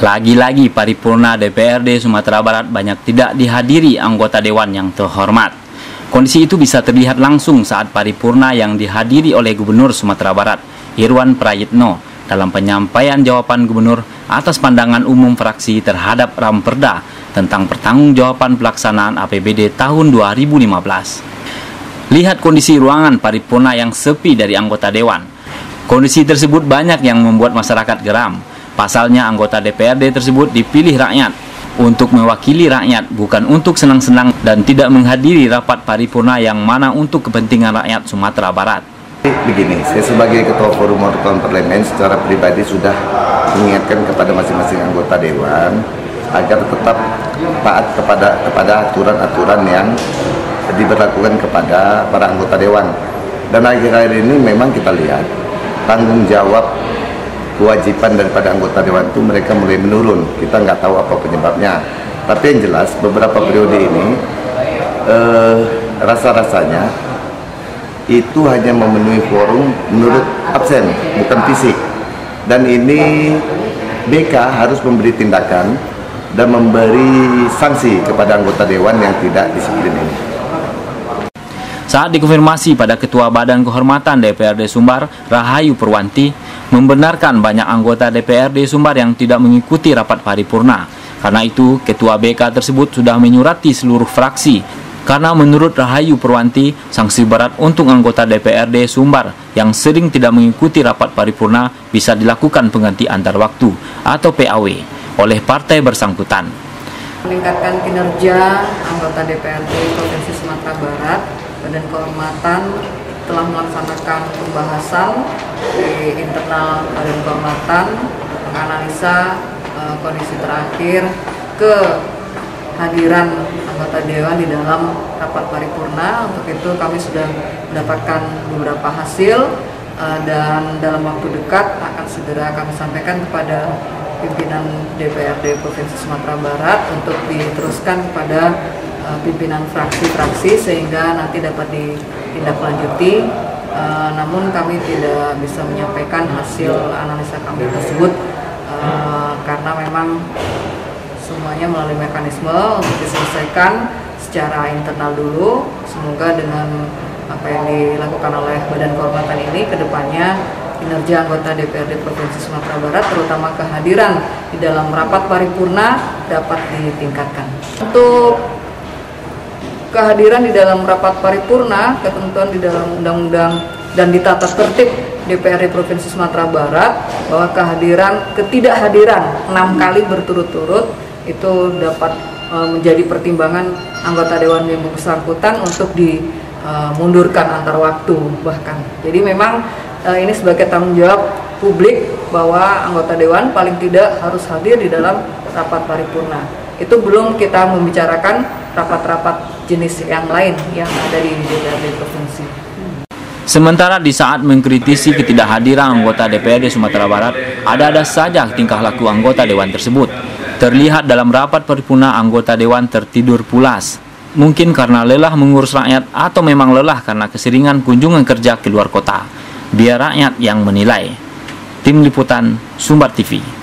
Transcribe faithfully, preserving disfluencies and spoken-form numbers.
Lagi-lagi paripurna D P R D Sumatera Barat banyak tidak dihadiri anggota dewan yang terhormat. Kondisi itu bisa terlihat langsung saat paripurna yang dihadiri oleh Gubernur Sumatera Barat, Irwan Prayitno, dalam penyampaian jawaban Gubernur atas pandangan umum fraksi terhadap Ramperda tentang pertanggungjawaban pelaksanaan A P B D tahun dua ribu lima belas. Lihat kondisi ruangan paripurna yang sepi dari anggota dewan. Kondisi tersebut banyak yang membuat masyarakat geram. Pasalnya anggota D P R D tersebut dipilih rakyat untuk mewakili rakyat, bukan untuk senang-senang, dan tidak menghadiri rapat paripurna yang mana untuk kepentingan rakyat Sumatera Barat. Begini, saya sebagai Ketua Forum Wartawan Parlemen secara pribadi sudah mengingatkan kepada masing-masing anggota dewan agar tetap taat kepada kepada aturan-aturan yang diberlakukan kepada para anggota dewan. Dan akhir-akhir ini memang kita lihat tanggung jawab kewajiban daripada anggota dewan itu mereka mulai menurun. Kita nggak tahu apa penyebabnya, tapi yang jelas beberapa periode ini eh, rasa-rasanya itu hanya memenuhi quorum menurut absen, bukan fisik. Dan ini B K harus memberi tindakan dan memberi sanksi kepada anggota dewan yang tidak disiplin ini. Saat dikonfirmasi pada Ketua Badan Kehormatan D P R D Sumbar, Rahayu Purwanti, membenarkan banyak anggota D P R D Sumbar yang tidak mengikuti rapat paripurna. Karena itu, Ketua B K tersebut sudah menyurati seluruh fraksi. Karena menurut Rahayu Purwanti, sanksi berat untuk anggota D P R D Sumbar yang sering tidak mengikuti rapat paripurna bisa dilakukan pengganti antar waktu atau P A W oleh partai bersangkutan. Meningkatkan kinerja anggota D P R D Provinsi Sumatera Barat, Badan Kehormatan telah melaksanakan pembahasan di internal Badan Kehormatan, menganalisa uh, kondisi terakhir kehadiran anggota dewan di dalam rapat paripurna. Untuk itu kami sudah mendapatkan beberapa hasil uh, dan dalam waktu dekat akan segera kami sampaikan kepada pimpinan D P R D Provinsi Sumatera Barat untuk diteruskan kepada uh, pimpinan fraksi-fraksi sehingga nanti dapat ditindaklanjuti. Uh, namun kami tidak bisa menyampaikan hasil analisa kami tersebut uh, karena memang semuanya melalui mekanisme untuk diselesaikan secara internal dulu. Semoga dengan apa yang dilakukan oleh Badan Kehormatan ini kedepannya kinerja anggota D P R D Provinsi Sumatera Barat, terutama kehadiran di dalam rapat paripurna, dapat ditingkatkan. Untuk kehadiran di dalam rapat paripurna, ketentuan di dalam undang-undang dan di tata tertib D P R D Provinsi Sumatera Barat bahwa kehadiran ketidakhadiran enam kali berturut-turut itu dapat e, menjadi pertimbangan anggota dewan yang bersangkutan untuk dimundurkan e, antar waktu bahkan. Jadi memang e, ini sebagai tanggung jawab publik bahwa anggota dewan paling tidak harus hadir di dalam rapat paripurna. Itu belum kita membicarakan rapat-rapat jenis yang lain yang ada di D P R D Provinsi. Sementara di saat mengkritisi ketidakhadiran anggota D P R D Sumatera Barat, ada-ada saja tingkah laku anggota dewan tersebut. Terlihat dalam rapat paripurna anggota dewan tertidur pulas. Mungkin karena lelah mengurus rakyat atau memang lelah karena keseringan kunjungan kerja ke luar kota. Biar rakyat yang menilai. Tim Liputan Sumbar T V.